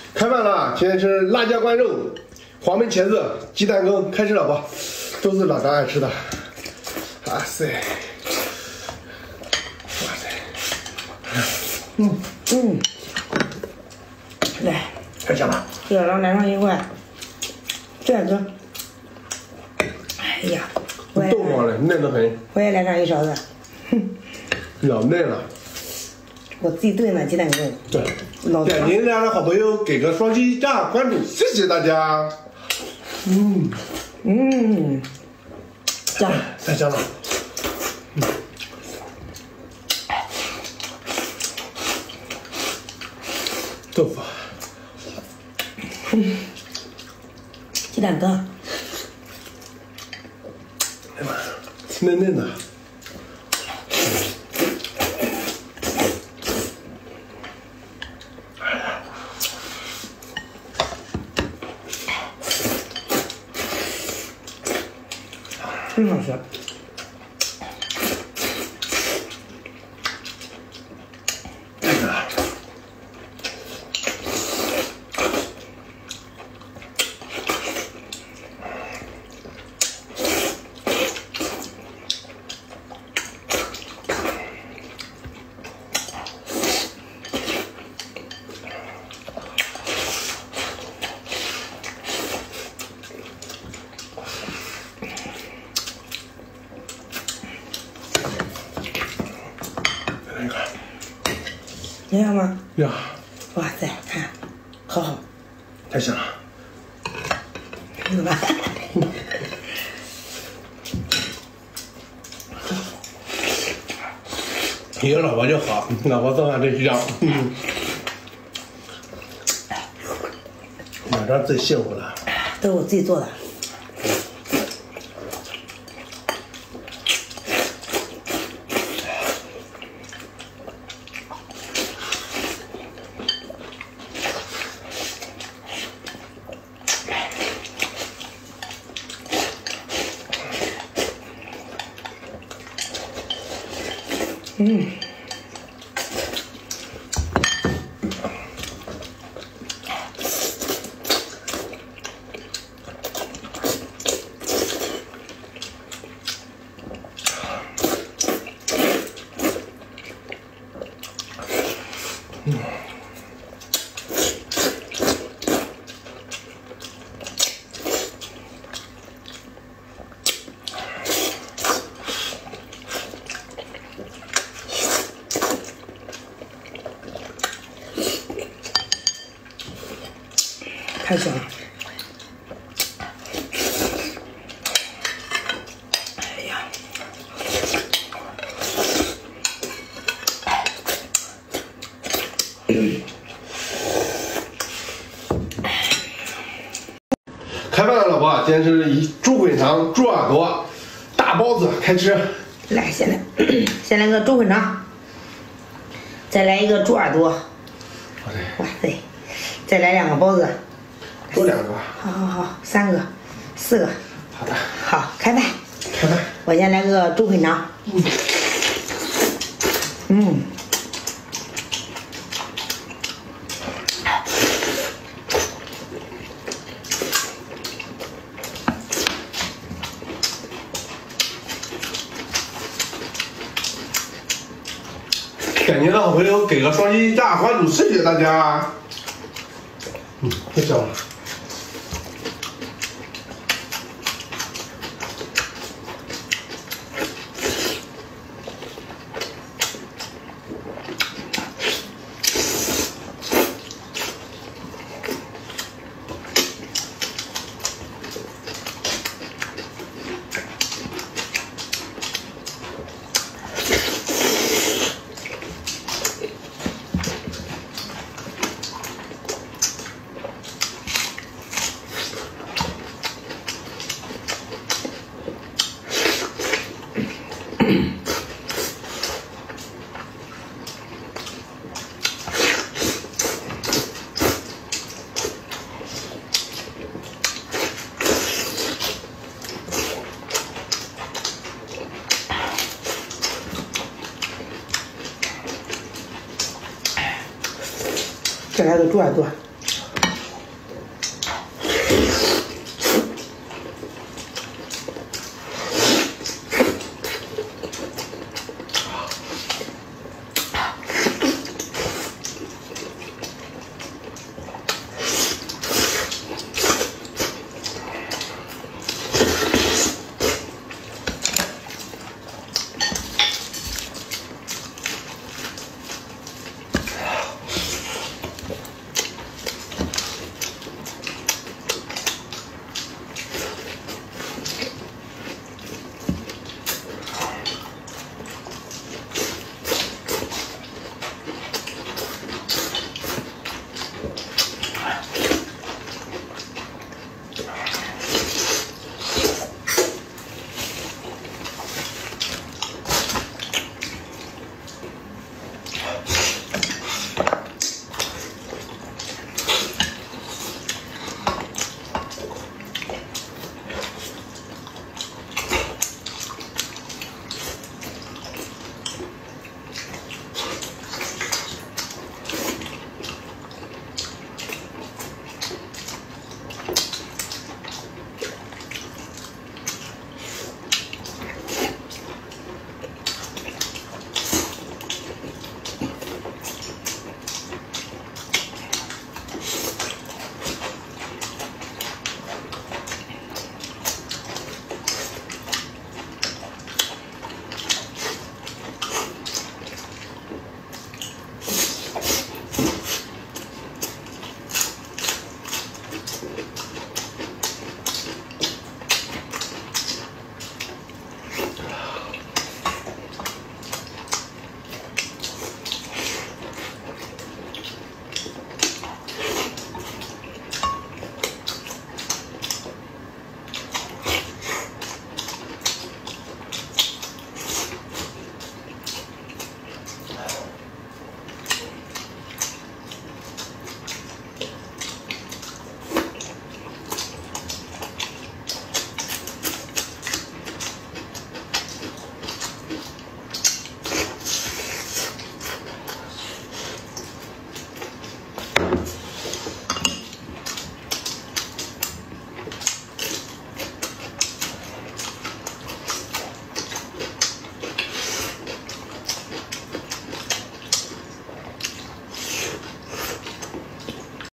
开饭了，今天吃辣椒灌肉、黄焖茄子、鸡蛋羹，开吃了不？都是老张爱吃的。哇塞，哇塞， 来， 太香了。 给老张来上一块这个。哎呀， 豆黄嘞，嫩得很。 我也来上一勺子。 老嫩了。 我自己炖的鸡蛋羹。 对，点您家的好朋友给个双击加关注，谢谢大家。 香， 太香了。豆腐。 鸡蛋羹。 哎妈，嫩嫩的。 真好吃。你要吗？ 要。 哇塞，看，好好， 太香了。 有吧？ 有老婆就好，老婆做饭真香。老张最幸福了。 都是我自己做的。太香了！哎呀， 开饭了，老婆，今天是猪滚肠、猪耳朵、大包子，开吃。 来，先来个猪滚肠，再来一个猪耳朵。哇塞，再来2个包子。 多2个。 好，3个、4个。 好的。 好，开饭。 开饭。 我先来个猪滚肠。 点您的好朋友给个双击加关注，谢谢大家。太香了。 再来个猪耳朵。